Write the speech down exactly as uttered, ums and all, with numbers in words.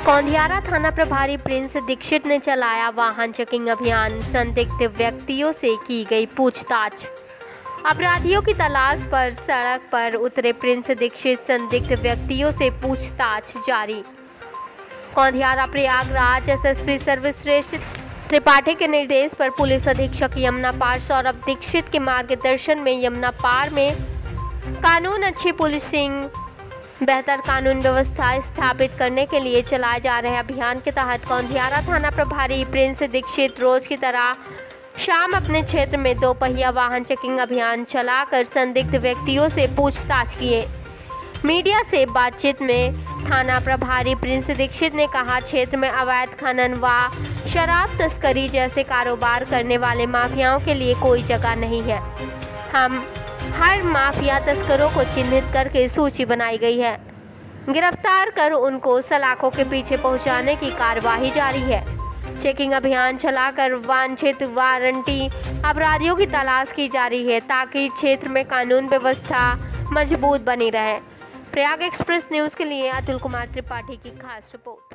कौंधियारा थाना प्रभारी प्रिंस दीक्षित ने चलाया वाहन चेकिंग अभियान। संदिग्ध व्यक्तियों से की गई पूछताछ। अपराधियों की तलाश पर सड़क पर उतरे प्रिंस दीक्षित, संदिग्ध व्यक्तियों से पूछताछ जारी। कौंधियारा प्रयागराज एसएसपी सर्वश्रेष्ठ त्रिपाठी के निर्देश पर पुलिस अधीक्षक यमुना पार सौरभ दीक्षित के मार्गदर्शन में यमुना पार में कानून अच्छी पुलिसिंग, बेहतर कानून व्यवस्था स्थापित करने के लिए चलाए जा रहे अभियान के तहत कौंधियारा थाना प्रभारी प्रिंस दीक्षित रोज की तरह शाम अपने क्षेत्र में दो पहिया वाहन चेकिंग अभियान चलाकर संदिग्ध व्यक्तियों से पूछताछ किए। मीडिया से बातचीत में थाना प्रभारी प्रिंस दीक्षित ने कहा, क्षेत्र में अवैध खनन व शराब तस्करी जैसे कारोबार करने वाले माफियाओं के लिए कोई जगह नहीं है। हम हर माफिया तस्करों को चिन्हित करके सूची बनाई गई है। गिरफ्तार कर उनको सलाखों के पीछे पहुंचाने की कार्यवाही जारी है। चेकिंग अभियान चलाकर वांछित वारंटी अपराधियों की तलाश की जा रही है ताकि क्षेत्र में कानून व्यवस्था मजबूत बनी रहे। प्रयाग एक्सप्रेस न्यूज़ के लिए अतुल कुमार त्रिपाठी की खास रिपोर्ट।